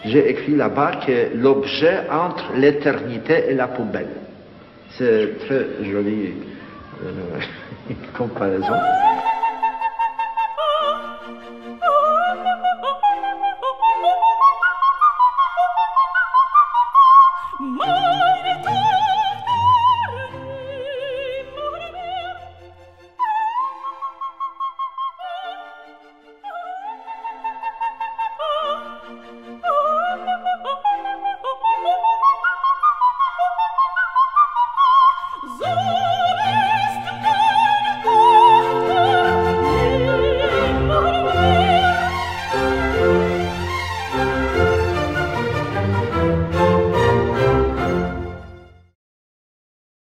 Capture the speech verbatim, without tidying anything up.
j'ai écrit là-bas que l'objet entre l'éternité et la poubelle. C'est très joli euh, comparaison.